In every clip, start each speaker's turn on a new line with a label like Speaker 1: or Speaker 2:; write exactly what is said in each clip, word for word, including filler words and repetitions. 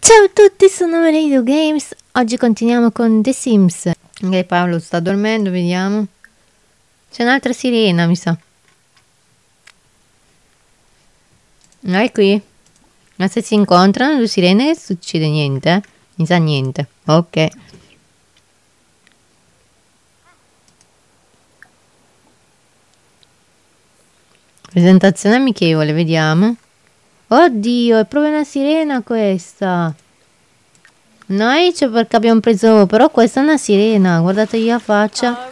Speaker 1: Ciao a tutti, sono Radio Games. Oggi continuiamo con The Sims. Ok, Paolo sta dormendo, vediamo. C'è un'altra sirena, mi sa. No, è qui. Ma se si incontrano due sirene succede niente, eh? Mi sa niente. Ok. Presentazione amichevole, vediamo. Oddio, è proprio una sirena questa. Noi c'è perché abbiamo preso, però questa è una sirena, guardategli la faccia.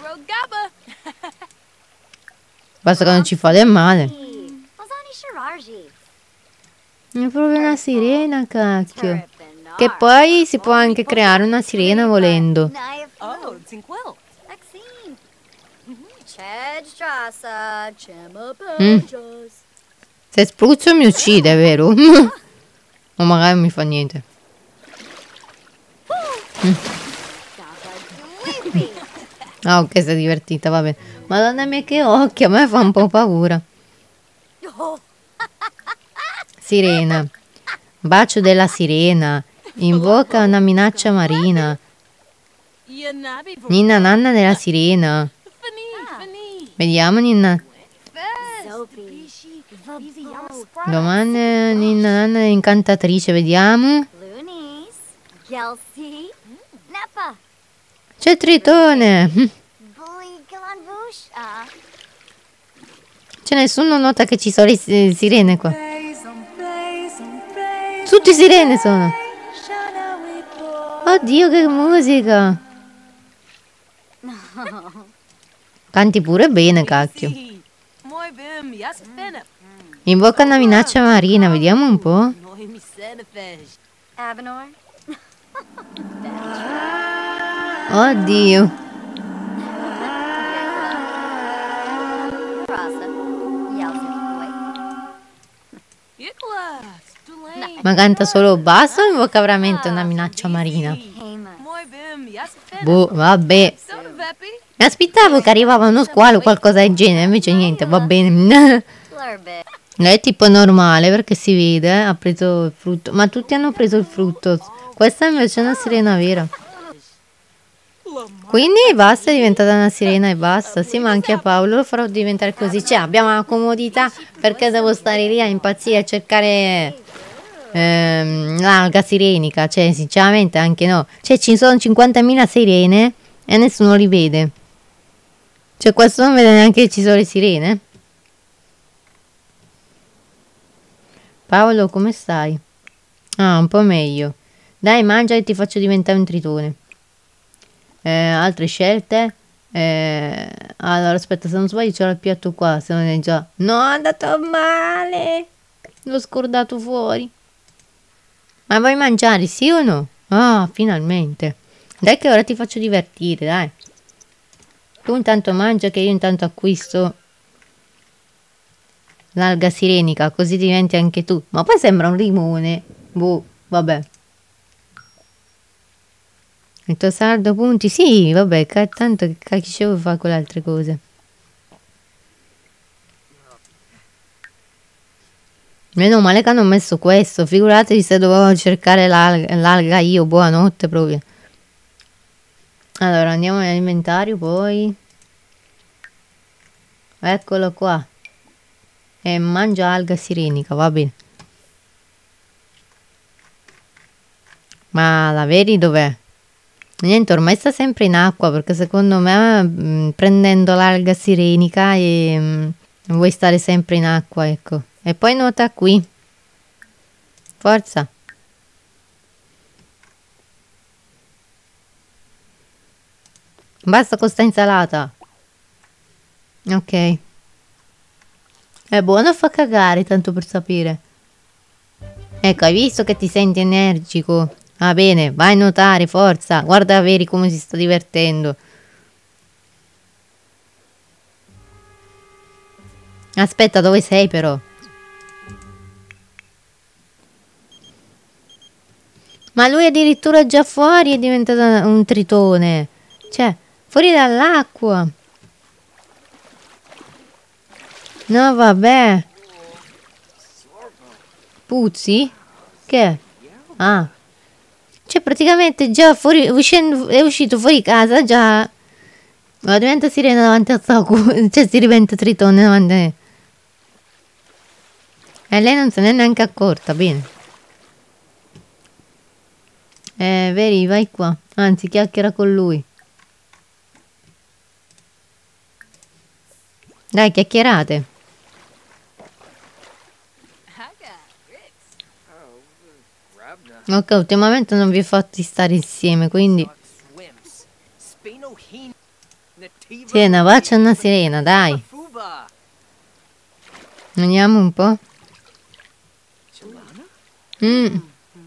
Speaker 1: Basta che non ci fa del male. È proprio una sirena, cacchio. Che poi si può anche creare una sirena volendo. Mm. Se spruzzo mi uccide, vero? O magari non mi fa niente. Mm. Ah, ok, sei divertita, va bene. Madonna mia che occhi, a me fa un po' paura. Sirena. Bacio della sirena. Invoca una minaccia marina. Ninna nanna della sirena. Vediamo Ninna. Domani Ninna nanna incantatrice, vediamo. C'è Tritone. C'è nessuno nota che ci sono le sirene qua. Tutti sirene sono. Oddio che musica. Canti pure bene, cacchio. Invoca una minaccia marina, vediamo un po'. Oddio. Ma canta solo basso o invoca veramente una minaccia marina? Boh, vabbè. Mi aspettavo che arrivava uno squalo o qualcosa del genere, invece niente, va bene. Lei è tipo normale perché si vede, eh? Ha preso il frutto. Ma tutti hanno preso il frutto. Questa invece è una sirena vera. Quindi basta, è diventata una sirena e basta. Sì, ma anche a Paolo lo farò diventare così. Cioè, abbiamo la comodità perché devo stare lì a impazzire a cercare ehm, l'alga sirenica. Cioè, sinceramente anche no. Cioè, ci sono cinquantamila sirene e nessuno li vede. Cioè, questo non vede neanche che ci sono le sirene. Paolo, come stai? Ah, un po' meglio. Dai, mangia e ti faccio diventare un tritone. Eh, altre scelte? Eh, allora, aspetta, se non sbaglio c'era il piatto qua, se non è già... No, è andato male! L'ho scordato fuori. Ma vuoi mangiare, sì o no? Ah, finalmente. Dai che ora ti faccio divertire, dai. Tu intanto mangia che io intanto acquisto l'alga sirenica, così diventi anche tu. Ma poi sembra un limone. Boh, vabbè. Il tuo saldo punti? Sì, vabbè, tanto che cacchio fa con le altre cose. Meno male che hanno messo questo, figuratevi se dovevo cercare l'alga io, buonanotte proprio. Allora, andiamo nell'inventario, poi... Eccolo qua. E mangia alga sirenica, va bene. Ma la vedi dov'è? Niente, ormai sta sempre in acqua perché secondo me mh, prendendo l'alga sirenica e mh, vuoi stare sempre in acqua, ecco. E poi nuota qui. Forza. Basta con sta insalata. Ok. È buono o fa cagare, tanto per sapere? Ecco, hai visto che ti senti energico? Va bene, vai a nuotare, forza. Guarda Veri come si sta divertendo. Aspetta, dove sei però? Ma lui addirittura già fuori è diventato un tritone. Cioè, fuori dall'acqua. No, vabbè. Puzzi? Che? Ah. Cioè praticamente già fuori, uscendo, è uscito fuori casa già. Ma diventa sirena davanti a Soku. Cioè si diventa Tritone davanti a me. E lei non se n'è neanche accorta, bene. Eh, Veri, vai qua. Anzi, chiacchiera con lui. Dai, chiacchierate. Ok, ultimamente non vi ho fatti stare insieme, quindi... Sirena, bacia una sirena, dai. Andiamo un po'. Mm.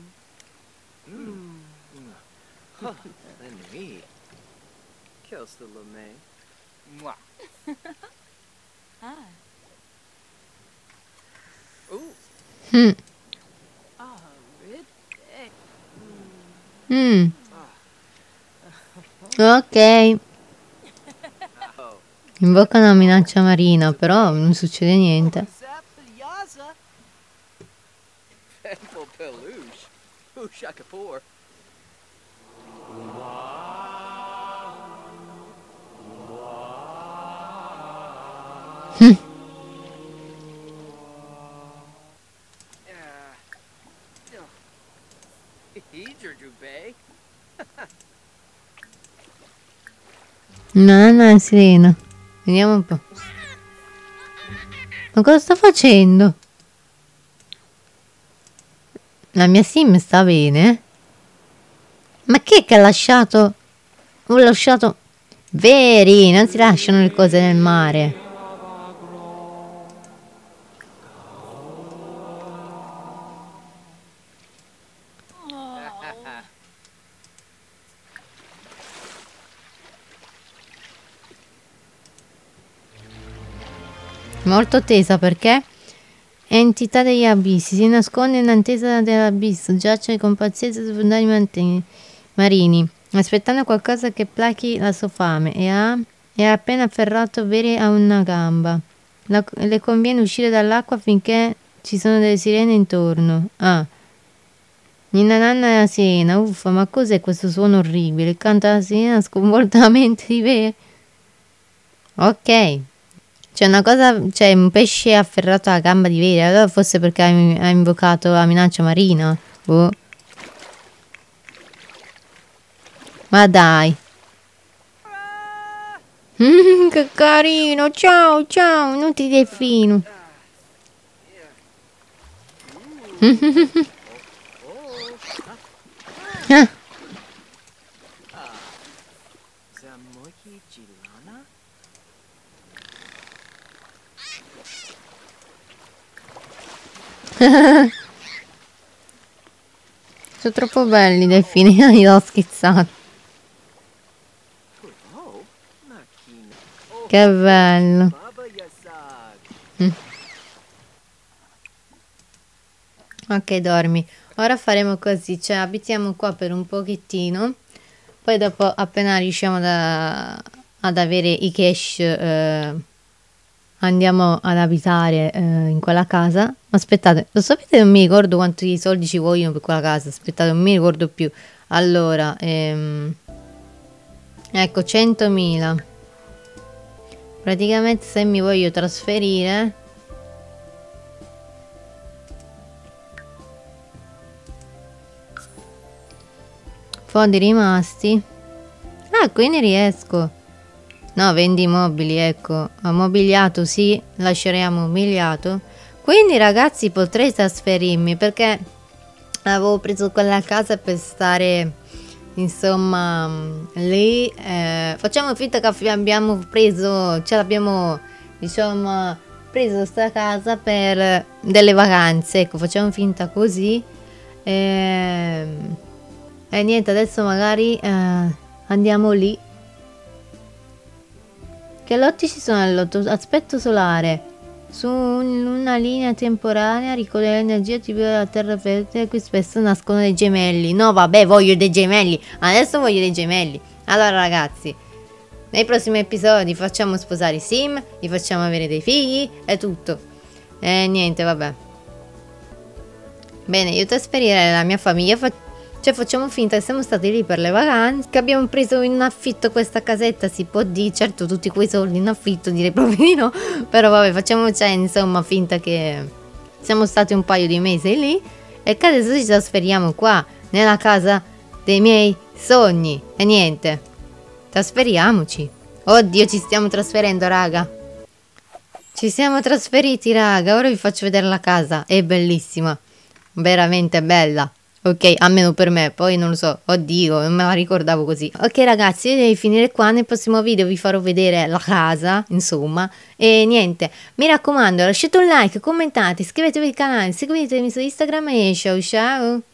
Speaker 1: Mm. Mm. Ok. Invoca una minaccia marina, però non succede niente. No, no, sirena. Vediamo un po'. Ma cosa sta facendo? La mia sim sta bene? Ma chi è che ha lasciato? Ho lasciato... Veri, non si lasciano le cose nel mare. Molto tesa perché? Entità degli abissi. Si nasconde in attesa dell'abisso. Giace con pazienza sui fondali marini, aspettando qualcosa che plachi la sua fame. E ha, è appena afferrato Veri a una gamba. La, le conviene uscire dall'acqua finché ci sono delle sirene intorno. Ah. Ninna nanna è la sirena. Uffa, ma cos'è questo suono orribile? Canta la sirena sconvolta la mente di Veri. Ok. C'è una cosa, c'è un pesce afferrato alla gamba di Veri, allora forse perché ha, ha invocato la minaccia marina. Boh. Ma dai. Mm, che carino, ciao, ciao, non ti delfino. Ah. Sono troppo belli i delfini, li ho schizzati. Che bello. Mm. Ok, dormi. Ora faremo così, cioè abitiamo qua per un pochettino, poi dopo appena riusciamo da, ad avere i cash eh, andiamo ad abitare eh, in quella casa. Aspettate, lo sapete, non mi ricordo quanti soldi ci vogliono per quella casa, aspettate, non mi ricordo più. Allora, ehm, ecco, centomila. Praticamente se mi voglio trasferire... Fondi rimasti. Ah, quindi riesco. No, vendi mobili, ecco. Mobiliato sì, lasceremo mobiliato. Quindi ragazzi potrei trasferirmi perché avevo preso quella casa per stare, insomma, lì. Eh, facciamo finta che abbiamo preso, ce l'abbiamo, diciamo, preso sta casa per delle vacanze. Ecco, facciamo finta così. E, e niente, adesso magari eh, andiamo lì. Che lotti ci sono all'otto? Aspetto solare. Su una linea temporanea ricorre l'energia tipica della terra fertile, qui spesso nascono dei gemelli. No, vabbè, voglio dei gemelli. Adesso voglio dei gemelli. Allora ragazzi, nei prossimi episodi facciamo sposare i sim, li facciamo avere dei figli e tutto. E niente, vabbè. Bene, io trasferirei la mia famiglia. Cioè facciamo finta che siamo stati lì per le vacanze, che abbiamo preso in affitto questa casetta, si può dire, certo tutti quei soldi in affitto direi proprio di no, però vabbè facciamo cioè, insomma finta che siamo stati un paio di mesi lì e che adesso ci trasferiamo qua, nella casa dei miei sogni e niente, trasferiamoci. Oddio ci stiamo trasferendo raga, ci siamo trasferiti raga, ora vi faccio vedere la casa, è bellissima, veramente bella. Ok, almeno per me, poi non lo so, oddio, non me la ricordavo così. Ok ragazzi, io devo finire qua, nel prossimo video vi farò vedere la casa, insomma, e niente, mi raccomando, lasciate un like, commentate, iscrivetevi al canale, seguitemi su Instagram e ciao ciao!